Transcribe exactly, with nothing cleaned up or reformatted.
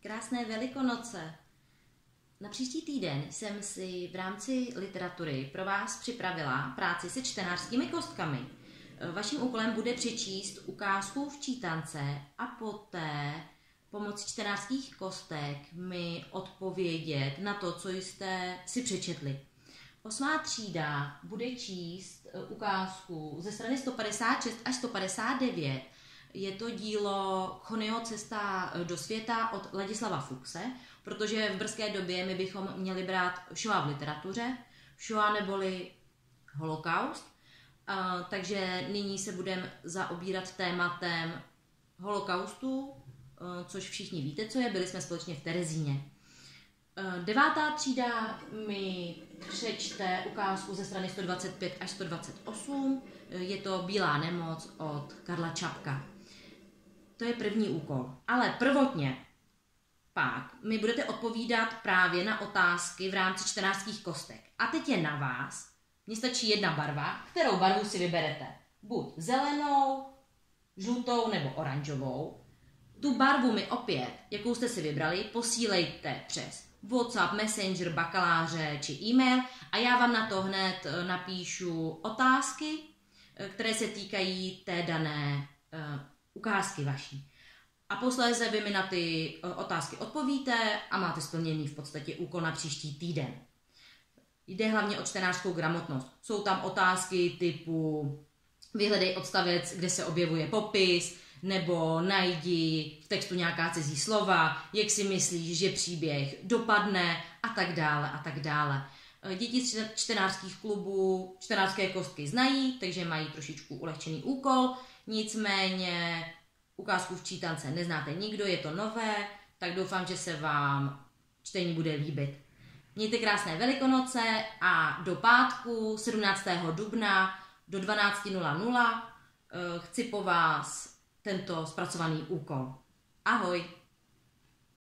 Krásné Velikonoce! Na příští týden jsem si v rámci literatury pro vás připravila práci se čtenářskými kostkami. Vaším úkolem bude přečíst ukázku v čítance a poté pomocí čtenářských kostek mi odpovědět na to, co jste si přečetli. Osmá třída bude číst ukázku ze strany sto padesát šest až sto padesát devět. Je to dílo Chonyho Cesta do světa od Ladislava Fuchse, protože v brzké době my bychom měli brát Shoah v literatuře, Shoah neboli holokaust, takže nyní se budeme zaobírat tématem holokaustu, což všichni víte, co je, byli jsme společně v Terezíně. Devátá třída mi přečte ukázku ze strany sto dvacet pět až sto dvacet osm, je to Bílá nemoc od Karla Čapka. To je první úkol. Ale prvotně pak mi budete odpovídat právě na otázky v rámci čtenářských kostek. A teď je na vás. Mně stačí jedna barva, kterou barvu si vyberete. Buď zelenou, žlutou nebo oranžovou. Tu barvu mi opět, jakou jste si vybrali, posílejte přes WhatsApp, Messenger, bakaláře či e-mail a já vám na to hned napíšu otázky, které se týkají té dané uh, ukázky vaší. A posléze vy mi na ty otázky odpovíte a máte splněný v podstatě úkol na příští týden. Jde hlavně o čtenářskou gramotnost. Jsou tam otázky typu vyhledej odstavec, kde se objevuje popis, nebo najdi v textu nějaká cizí slova, jak si myslíš, že příběh dopadne a tak dále a tak dále. Děti z čtenářských klubů čtenářské kostky znají, takže mají trošičku ulehčený úkol, nicméně ukázku v čítance neznáte nikdo, je to nové, tak doufám, že se vám čtení bude líbit. Mějte krásné Velikonoce a do pátku sedmnáctého dubna do dvanáct nula nula chci po vás tento zpracovaný úkol. Ahoj!